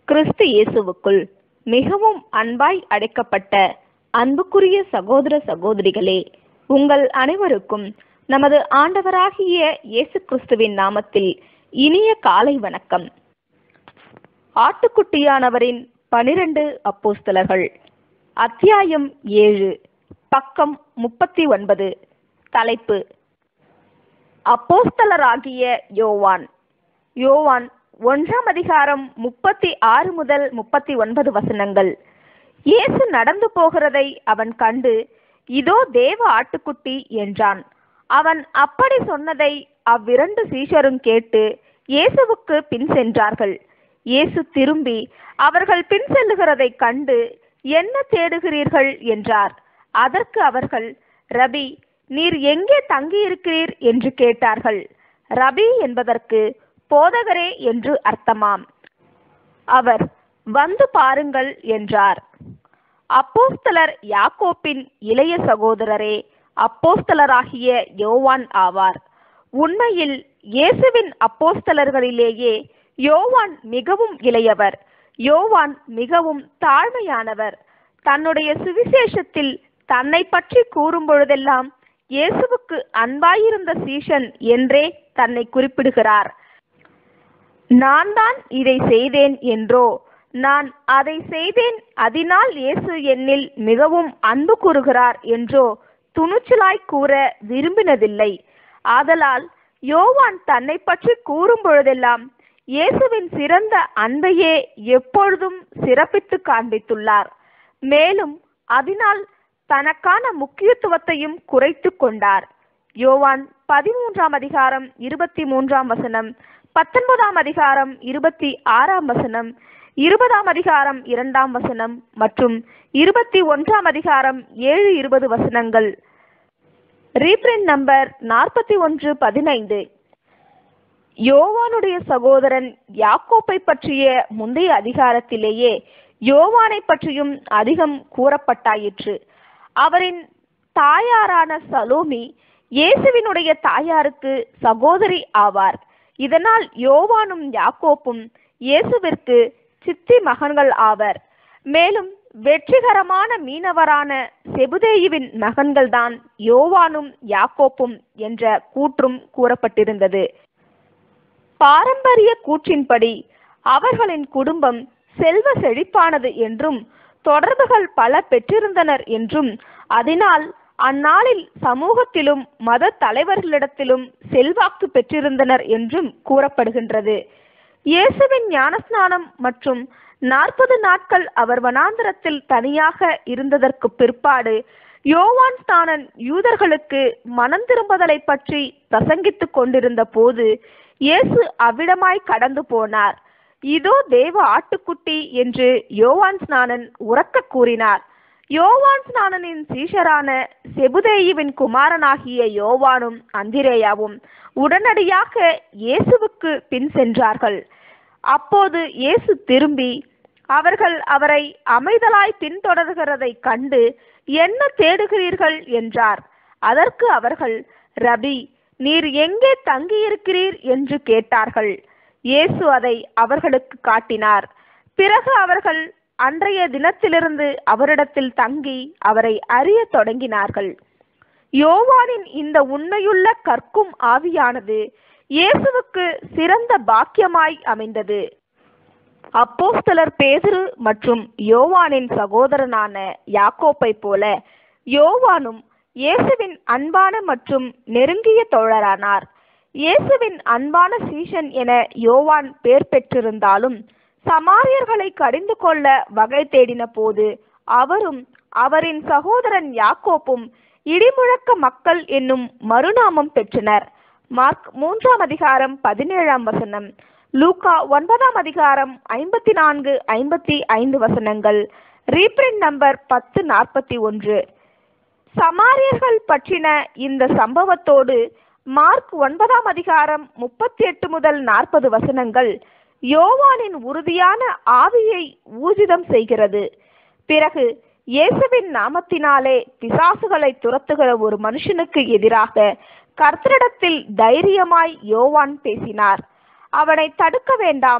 கிறிஸ்து இயேசுவுக்குள் மிகவும் அன்பாய் அழைக்கப்பட்ட அன்புக்குரிய சகோதர சகோதரிகளே, உங்கள் அனைவருக்கும் நமது ஆண்டவராகிய இயேசு கிறிஸ்துவின் நாமத்தில் இனிய காலை வணக்கம். ஆட்டுக்குட்டியானவரின் 12 அப்போஸ்தலர்கள், அத்தியாயம் 7, பக்கம் 39. தலைப்பு: அப்போஸ்தலராகிய யோவான். யோவான் 1 அதிகாரம் 36 முதல் 39 வசனங்கள். இயேசு நடந்து போகிறதை அவன் கண்டு, இதோ தேவ ஆட்டுக்குட்டி என்றான். அவன் அப்படி சொன்னதை அவ்விரண்டு சீஷரும் கேட்டு இயேசுவுக்கு பின் சென்றார்கள். இயேசு திரும்பி அவர்கள் பின் செல்லுகிறதை கண்டு, என்ன தேடுகிறீர்கள் என்றார். அதற்கு அவர்கள், ரபி, நீர் எங்கே தங்கியிருக்கிறீர் என்று கேட்டார்கள். ரபி என்பதற்கு போதகரே என்று அர்த்தமாம். அவர், வந்து பாருங்கள் என்றார். அப்போஸ்தலர் யாக்கோப்பின் இளைய சகோதரரே அப்போஸ்தலராகிய யோவான் ஆவார். உண்மையில் இயேசுவின் அப்போஸ்தலர்களிலேயே யோவான் மிகவும் இளையவர். யோவான் மிகவும் தாழ்மையானவர். தன்னுடைய சுவிசேஷத்தில் தன்னை பற்றி கூறும் பொழுதெல்லாம் இயேசுவுக்கு அன்பாயிருந்த சீஷன் என்றே தன்னை குறிப்பிடுகிறார். நான் தான் இதை செய்தேன் என்றோ, நான் அதை செய்தேன் அதனால் இயேசு என்னில் மிகவும் அன்பு கூறுகிறார் என்றோ துணிச்சலாய் கூற விரும்பினதில்லை. ஆதலால் யோவான் தன்னை பற்றி கூறும் பொழுதெல்லாம் இயேசுவின் சிறந்த அன்பையே எப்பொழுதும் சிறப்பித்து காண்பித்துள்ளார். மேலும் அதனால் தனக்கான முக்கியத்துவத்தையும் குறைத்து கொண்டார். யோவான் 13 அதிகாரம் 23 வசனம், 19 அதிகாரம் 26 வசனம், 20 அதிகாரம் 2 வசனம் மற்றும் 21 அதிகாரம் 7-20 வசனங்கள். Reprint number 4115. யோவானுடைய சகோதரன் யாக்கோப்பை பற்றிய முந்தைய அதிகாரத்திலேயே யோவானை பற்றியும் அதிகம் கூறப்பட்டாயிற்று. அவரின் தாயாரான சலோமி இயேசுவினுடைய தாயாருக்கு சகோதரி ஆவார். இதனால் யோவானும் யாக்கோப்பும் இயேசுவிற்கு சித்தி மகன்கள் ஆவர். மேலும் வெற்றிகரமான மீனவரான செபுதேயுவின் மகன்கள்தான் யோவானும் யாக்கோப்பும் என்ற கூற்றும் கூறப்பட்டிருந்தது. பாரம்பரிய கூற்றின்படி அவர்களின் குடும்பம் செல்வ செழிப்பானது என்றும் தொடர்புகள் பல பெற்றிருந்தனர் என்றும், அதனால் அந்நாளில் சமூகத்திலும் மத தலைவர்களிடத்திலும் செல்வாக்கு பெற்றிருந்தனர் என்றும் கூறப்படுகின்றது. இயேசுவின் ஞானஸ்நானம் மற்றும் 40 நாட்கள் அவர் வனாந்தரத்தில் தனியாக இருந்ததற்கு பிற்பாடு யோவான் ஸ்நானன் யூதர்களுக்கு மனம் திரும்புதலை பற்றி பிரசங்கித்துக் கொண்டிருந்த போது இயேசு அவ்விடமாய் கடந்து போனார். இதோ தேவ ஆட்டுக்குட்டி என்று யோவான் ஸ்நானன் உரக்க கூறினார். யோவான் ஸ்நானனின் சீஷரான செபுதேயுவின் குமாரனாகிய யோவானும் அந்திரேயாவும் உடனடியாக இயேசுவுக்கு பின் சென்றார்கள். அப்போது இயேசு திரும்பி அவர்கள் அவரை அமைதலாய் பின்தொடர்கிறதை கண்டு, என்ன தேடுகிறீர்கள் என்றார். அதற்கு அவர்கள், ரபி, நீர் எங்கே தங்கியிருக்கிறீர் என்று கேட்டார்கள். இயேசு அதை அவர்களுக்கு காட்டினார். பிறகு அவர்கள் அன்றைய தினத்திலிருந்து அவரிடத்தில் தங்கி அவரை அறிய தொடங்கினார்கள். யோவானின் இந்த உண்மையுள்ள கற்கும் ஆவியானது இயேசுவுக்கு சிறந்த பாக்கியமாய் அமைந்தது. அப்போஸ்தலர் பேதுரு மற்றும் யோவானின் சகோதரனான யாக்கோப்பை போல யோவானும் இயேசுவின் அன்பான மற்றும் நெருங்கிய தோழரானார். இயேசுவின் அன்பான சீஷன் என யோவான் பெயர் பெற்றிருந்தாலும் சமாரியர்களை கடிந்து கொள்ள வகை தேடின போது அவரும் அவரின் சகோதரன் யாக்கோப்பும் இடிமுழக்க மக்கள் என்னும் மறுநாமம் பெற்றனர். மார்க் 3 அதிகாரம் 17 வசனம், லூக்கா 9 அதிகாரம் 54-55 வசனங்கள். Reprint number 1041. சமாரியர்கள் பற்றின இந்த சம்பவத்தோடு மார்க் 9 அதிகாரம் 38 முதல் 40 வசனங்கள் யோவானின் உறுதியான ஆவியை ஊர்ஜிதம் செய்கிறது. பிறகு இயேசுவின் நாமத்தினாலே பிசாசுகளை துரத்துகிற ஒரு மனுஷனுக்கு எதிராக கர்த்தரிடத்தில் தைரியமாய் யோவான் பேசினார். அவனை தடுக்க வேண்டாம்,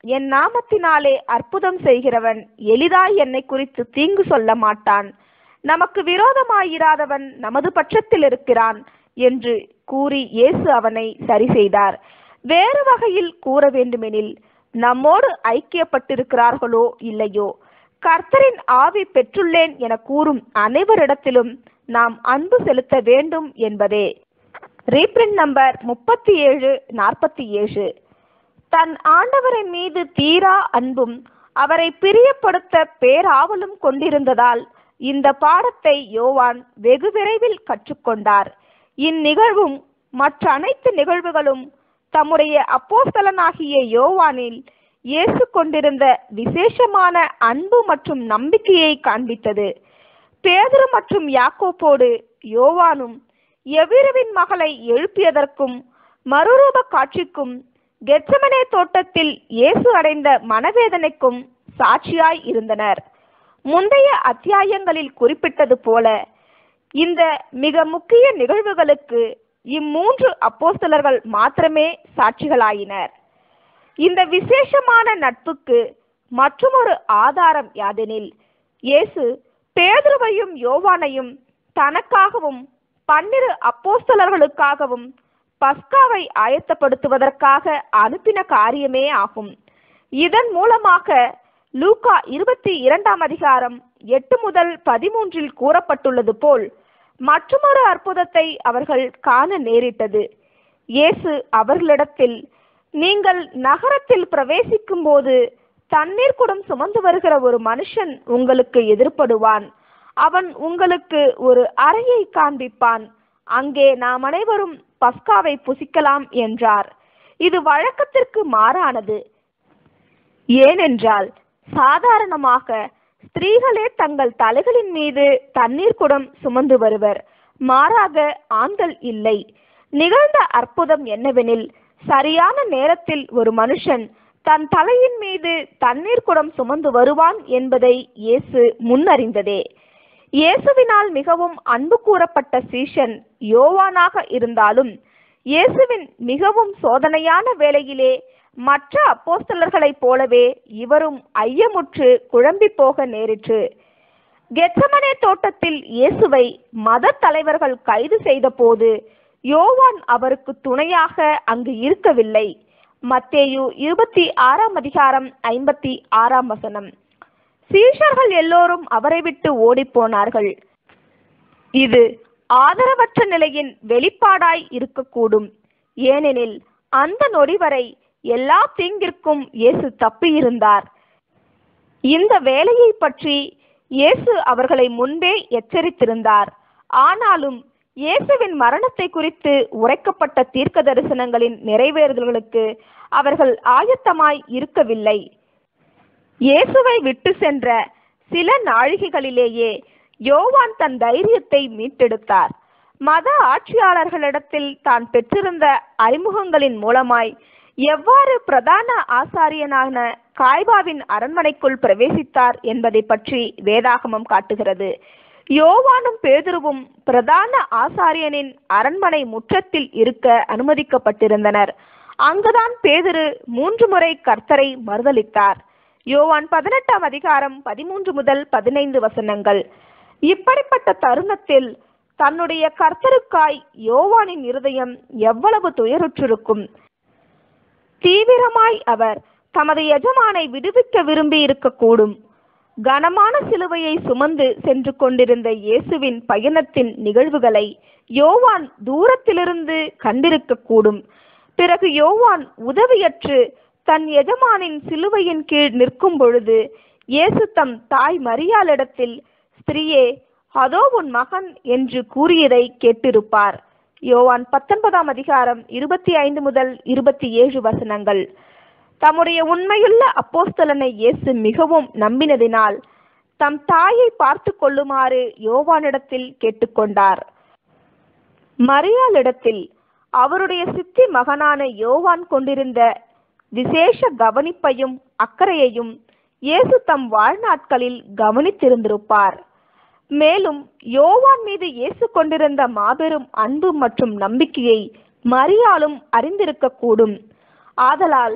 என் நாமத்தினாலே அற்புதம் செய்கிறவன் எளிதாய் என்னை குறித்து தீங்கு சொல்ல மாட்டான். நமக்கு விரோதமாயிராதவன் நமது பட்சத்தில் இருக்கிறான் என்று கூறி இயேசு அவனை சரி செய்தார். வேறு வகையில் கூற வேண்டுமெனில், நம்மோடு ஐக்கியப்பட்டிருக்கிறார்களோ இல்லையோ, கர்த்தரின் ஆவி பெற்றுள்ளேன் என கூறும் அனைவரிடத்திலும் நாம் அன்பு செலுத்த வேண்டும் என்பதே. Reprint number 3747. தன் ஆண்டவரின் மீது தீரா அன்பும் அவரை பிரியப்படுத்த பேராவலும் கொண்டிருந்ததால் இந்த பாடத்தை யோவான் வெகு விரைவில் கற்றுக்கொண்டார். இந்நிகழ்வும் மற்ற அனைத்து நிகழ்வுகளும் தம்முடைய அப்போஸ்தலனாகிய யோவானில் இயேசு கொண்டிருந்த விசேஷமான அன்பு மற்றும் நம்பிக்கையை காண்பித்தது. பேதுரு மற்றும் யாக்கோப்போடு யோவானும் எவ்விரவின் மகளை எழுப்பியதற்கும் மறுரூப காட்சிக்கும் கெத்செமனே தோட்டத்தில் இயேசு அடைந்த மனவேதனைக்கும் சாட்சியாய் இருந்தனர். முந்தைய அத்தியாயங்களில் குறிப்பிட்டது போல இந்த மிக முக்கிய நிகழ்வுகளுக்கு இம்மூன்று அப்போஸ்தலர்கள் மாத்திரமே சாட்சிகளாயினர். இந்த விசேஷமான நட்புக்கு மற்றொரு ஆதாரம் யாதெனில், இயேசு பேதுருவையும் யோவானையும் தனக்காகவும் 12 அப்போஸ்தலர்களுக்காகவும் பஸ்காவை ஆயத்தப்படுத்துவதற்காக அனுப்பின காரியமே ஆகும். இதன் மூலமாக லூக்கா 22 முதல் 13 கூறப்பட்டுள்ளது போல் மற்றொரு அற்புதத்தை அவர்கள் காண நேரிட்டது. இயேசு அவர்களிடத்தில், நீங்கள் நகரத்தில் பிரவேசிக்கும் போது தண்ணீர் குடம் சுமந்து வருகிற ஒரு மனுஷன் உங்களுக்கு எதிர்ப்படுவான். அவன் உங்களுக்கு ஒரு அறையை காண்பிப்பான். அங்கே நாம் அனைவரும் பஸ்காவை புசிக்கலாம் என்றார். இது வழக்கத்திற்கு மாறானது. ஏனென்றால் சாதாரணமாக ஸ்திரீகளே தங்கள் தலைகளின் மீது தண்ணீர் குடம் சுமந்து வருவர், மாறாக ஆண்கள் இல்லை. நிகழ்ந்த அற்புதம் என்னவெனில், சரியான நேரத்தில் ஒரு மனுஷன் தன் தலையின் மீது தண்ணீர் குடம் சுமந்து வருவான் என்பதை இயேசு முன்னறிந்ததே. இயேசுவினால் மிகவும் அன்பு கூறப்பட்ட சீஷன் யோவானாக இருந்தாலும் இயேசுவின் மிகவும் சோதனையான வேளையிலே மற்ற அப்போஸ்தலர்களைப் போலவே இவரும் ஐயமுற்று குழம்பி போக நேரிற்று. கெத்செமனே தோட்டத்தில் இயேசுவை மத தலைவர்கள் கைது செய்த போது யோவான் அவருக்கு துணையாக அங்கு இருக்கவில்லை. மத்தேயு 26 சீஷர்கள் எல்லோரும் அவரை விட்டு ஓடிப்போனார்கள். இது ஆதரவற்ற நிலையின் வெளிப்பாடாய் இருக்கக்கூடும். ஏனெனில் அந்த நொடி வரை எல்லா தீங்கிற்கும் இயேசு தப்பியிருந்தார். இந்த வேலையை பற்றி இயேசு அவர்களை முன்பே எச்சரித்திருந்தார். ஆனாலும் இயேசுவின் மரணத்தை குறித்து உரைக்கப்பட்ட தீர்க்க தரிசனங்களின் நிறைவேறுதல்களுக்கு அவர்கள் ஆயத்தமாய் இருக்கவில்லை. இயேசுவை விட்டு சென்ற சில நாழிகைகளிலேயே யோவான் தன் தைரியத்தை மீட்டெடுத்தார். மத ஆட்சியாளர்களிடத்தில் தான் பெற்றிருந்த அறிமுகங்களின் மூலமாய் எவ்வாறு பிரதான ஆசாரியனான காய்பாவின் அரண்மனைக்குள் பிரவேசித்தார் என்பதை பற்றி வேதாகமம் காட்டுகிறது. யோவானும் பேதுருவும் பிரதான ஆசாரியனின் அரண்மனை முற்றத்தில் இருக்க அனுமதிக்கப்பட்டிருந்தனர். அங்குதான் பேதுரு 3 முறை கர்த்தரை மறுதலித்தார். யோவான் 18 முதல் 15 இப்படிப்பட்ட தருணத்தில் தன்னுடைய கர்த்தருக்காய் யோவானின் இருதயம் எவ்வளவு துயருற்றிருக்கும். தீவிரமாய் அவர் தமது எஜமானை விடுவிக்க விரும்பி இருக்கக்கூடும். கனமான சிலுவையை சுமந்து சென்று கொண்டிருந்த இயேசுவின் பயணத்தின் நிகழ்வுகளை யோவான் தூரத்திலிருந்து கண்டிருக்கக்கூடும். பிறகு யோவான் உதவியற்று தன் எஜமானின் சிலுவையின் கீழ் நிற்கும் பொழுது இயேசு தம் தாய் மரியாளிடத்தில், ஸ்திரீயே, அதோ உன் மகன் என்று கூறியதை கேட்டிருப்பார். யோவான் 19 முதல் 27 தம்முடைய உண்மையுள்ள அப்போஸ்தலனை இயேசு மிகவும் நம்பினதினால் தம் தாயை பார்த்து கொள்ளுமாறு யோவானிடத்தில் கேட்டுக்கொண்டார். மரியாளிடத்தில் அவருடைய சித்தி மகனான யோவான் கொண்டிருந்த விசேஷ கவனிப்பையும் அக்கறையையும் இயேசு தம் வாழ்நாட்களில் கவனித்திருந்திருப்பார். மேலும் யோவான் மீது இயேசு கொண்டிருந்த மாபெரும் அன்பு மற்றும் நம்பிக்கையை மரியாளும் அறிந்திருக்கக்கூடும். ஆதலால்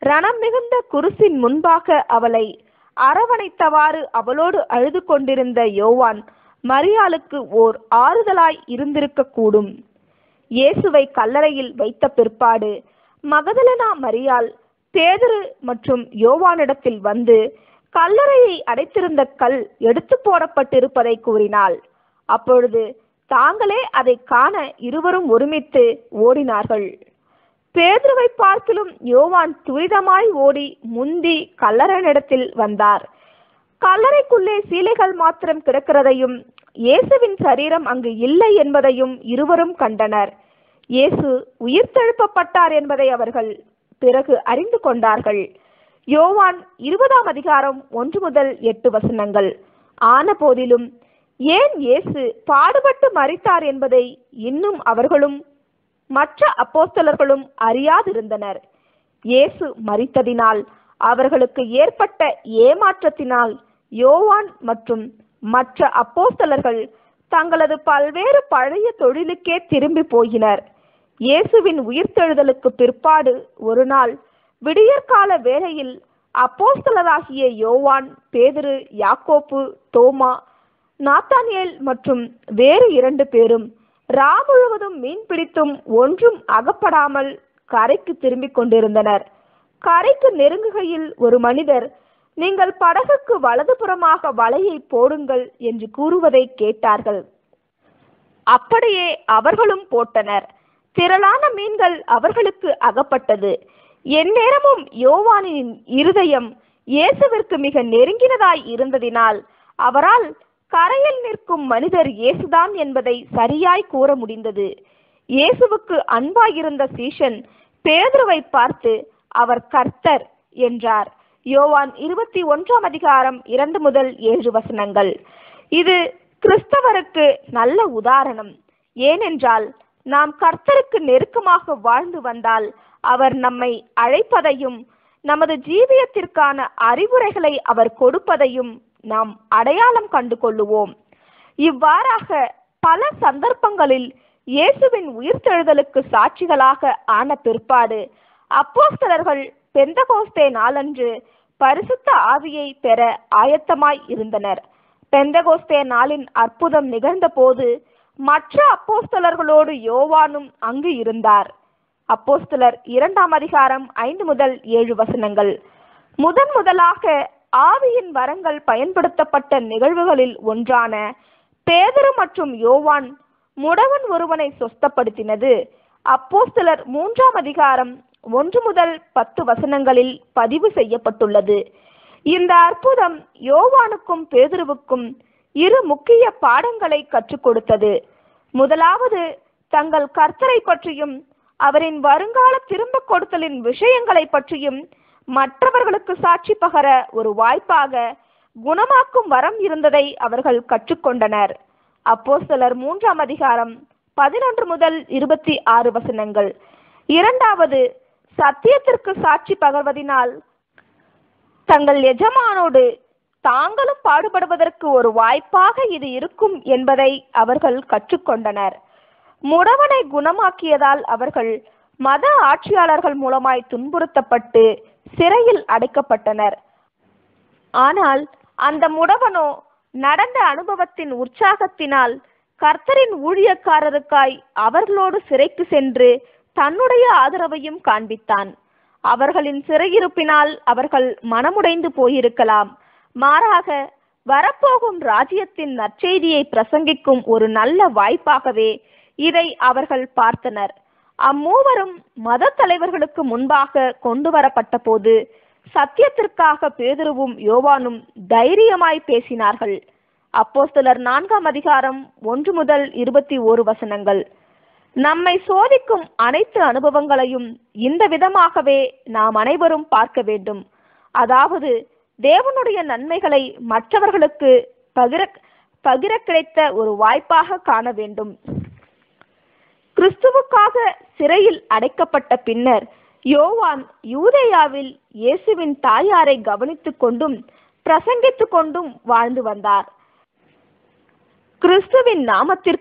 ரணம் மிகுந்த குருசின் முன்பாக அவளை அரவணைத்தவாறு அவளோடு அழுது கொண்டிருந்த யோவான் மரியாளுக்கு ஓர் ஆறுதலாய் இருந்திருக்க கூடும். இயேசுவை கல்லறையில் வைத்த பிற்பாடு மகதலேனா மரியாள் பேதுரு மற்றும் யோவானிடத்தில் வந்து கல்லறையை அடைத்திருந்த கல் எடுத்து போடப்பட்டிருப்பதை கூறினாள். அப்பொழுது தாங்களே அதை காண இருவரும் ஒருமித்து ஓடினார்கள். பேதுருவை பார்க்கிலும் யோவான் துரிதமாய் ஓடி முந்தி கல்லறையினிடத்தில் வந்தார். கல்லறைக்குள்ளே சீலைகள் மாத்திரம் கிடக்கிறதையும் இயேசுவின் சரீரம் அங்கு இல்லை என்பதையும் இருவரும் கண்டனர். இயேசு உயிர்த்தெழுப்பப்பட்டார் என்பதை அவர்கள் பிறகு அறிந்து கொண்டார்கள். யோவான் 20ஆம் அதிகாரம் 1 முதல் 8 வசனங்கள். ஆன போதிலும் ஏன் இயேசு பாடுபட்டு மரித்தார் என்பதை இன்னும் அவர்களும் மற்ற அப்போஸ்தலர்களும் அறியாதிருந்தனர். இயேசு மரித்ததினால் அவர்களுக்கு ஏற்பட்ட ஏமாற்றத்தினால் யோவான் மற்றும் மற்ற அப்போஸ்தலர்கள் தங்களது பல்வேறு பழைய தொழிலுக்கே திரும்பி போயினர். இயேசுவின் உயிர்த்தெழுதலுக்கு பிற்பாடு ஒரு நாள் விடியற்கால வேளையில் அப்போஸ்தலராகிய யோவான், பேதுரு, யாக்கோப்பு, தோமா, நாத்தானியேல் மற்றும் வேறு 2 பேரும் ரா முழுவதும் மீன் பிடித்தும் ஒன்றும் அகப்படாமல் கரைக்கு திரும்பிக் கொண்டிருந்தனர். கரைக்கு நெருங்குகையில் ஒரு மனிதர், நீங்கள் படகுக்கு வலதுபுறமாக வலையை போடுங்கள் என்று கூறுவதை கேட்டார்கள். அப்படியே அவர்களும் போட்டனர். திரளான மீன்கள் அவர்களுக்கு அகப்பட்டது. எந்நேரமும் யோவானின் இருதயம் இயேசுவிற்கு மிக நெருங்கினதாய் இருந்ததினால் அவரால் கரையில் நிற்கும் மனிதர் இயேசுதான் என்பதை சரியாய் கூற முடிந்தது. இயேசுவுக்கு அன்பாயிருந்த சீஷன் பேதுருவை பார்த்து, அவர் கர்த்தர் என்றார். யோவான் 21ஆம் அதிகாரம் 2 முதல் 7 வசனங்கள். இது கிறிஸ்தவருக்கு நல்ல உதாரணம். ஏனென்றால் நாம் கர்த்தருக்கு நெருக்கமாக வாழ்ந்து வந்தால் அவர் நம்மை அழைப்பதையும் நமது ஜீவியத்திற்கான அறிவுரைகளை அவர் கொடுப்பதையும் நாம் அடையாளம் கண்டு கொள்ளுவோம். இவ்வாறாக பல சந்தர்ப்பங்களில் இயேசுவின் உயிர்த்தெழுதலுக்கு சாட்சிகளாக ஆன பிற்பாடு அப்போஸ்தலர்கள் பெந்தகோஸ்தே நாளன்று பரிசுத்த ஆவியை பெற ஆயத்தமாய் இருந்தனர். பெந்தகோஸ்தே நாளின் அற்புதம் நிகழ்ந்த போது மற்ற அப்போஸ்தலர்களோடு யோவானும் அங்கு இருந்தார். அப்போஸ்தலர் 2ஆம் அதிகாரம் 5 முதல் 7 வசனங்கள். முதலாக ஆவியின் வரங்கள் பயன்படுத்தப்பட்ட நிகழ்வுகளில் ஒன்றான பேதுரு மற்றும் யோவான் முடவன் ஒருவனை சொஸ்தப்படுத்தினது அப்போஸ்தலர் 3ஆம் அதிகாரம் 1 முதல் 10 வசனங்களில் பதிவு செய்யப்பட்டுள்ளது. இந்த அற்புதம் யோவானுக்கும் பேதுருவுக்கும் 2 முக்கிய பாடங்களை கற்றுக் கொடுத்தது. முதலாவது, தங்கள் கர்த்தரை பற்றியும் அவரின் வருங்கால திரும்ப கொடுத்தலின் விஷயங்களை பற்றியும் மற்றவர்களுக்கு சாட்சி பகர ஒரு வாய்ப்பாக குணமாக்கும் வரம் இருந்ததை அவர்கள் கற்றுக்கொண்டனர். அப்போஸ்தலர் 3ஆம் அதிகாரம் 11 முதல் 26 வசனங்கள். இரண்டாவது, சத்தியத்திற்கு சாட்சி பகர்வதினால் தங்கள் எஜமானோடு தாங்களும் பாடுபடுவதற்கு ஒரு வாய்ப்பாக இது இருக்கும் என்பதை அவர்கள் கற்றுக்கொண்டனர். முடவனை குணமாக்கியதால் அவர்கள் மத ஆட்சியாளர்கள் மூலமாய் துன்புறுத்தப்பட்டு சிறையில் அடைக்கப்பட்டனர். ஆனால் அந்த முடவனோ நடந்த அனுபவத்தின் உற்சாகத்தினால் கர்த்தரின் ஊழியக்காரருக்காய் அவர்களோடு சிறைக்கு சென்று தன்னுடைய ஆதரவையும் காண்பித்தான். அவர்களின் சிறையிருப்பினால் அவர்கள் மனமுடைந்து போயிருக்கலாம். மாறாக வரப்போகும் ராஜ்யத்தின் நற்செய்தியை பிரசங்கிக்கும் ஒரு நல்ல வாய்ப்பாகவே இதை அவர்கள் பார்த்தனர். அம்மூவரும் மத தலைவர்களுக்கு முன்பாக கொண்டு வரப்பட்ட போது சத்தியத்திற்காக பேதுருவும் யோவானும் தைரியமாய் பேசினார்கள். அப்போஸ்தலர் 4ஆம் அதிகாரம் 1 முதல் 21 வசனங்கள். நம்மை சோதிக்கும் அனைத்து அனுபவங்களையும் இந்த விதமாகவே நாம் அனைவரும் பார்க்க வேண்டும். அதாவது, தேவனுடைய நன்மைகளை மற்றவர்களுக்கு பகிர கிடைத்த ஒரு வாய்ப்பாக காண வேண்டும். கிறிஸ்துவுக்காக சிறையில் அடைக்கப்பட்ட பின்னர் யோவான் யூதேயாவில் இயேசுவின் தாயாரை கவனித்துக் கொண்டும் பிரசங்கித்துக் கொண்டும் வாழ்ந்து வந்தார். கிறிஸ்துவின் நாமத்திற்கு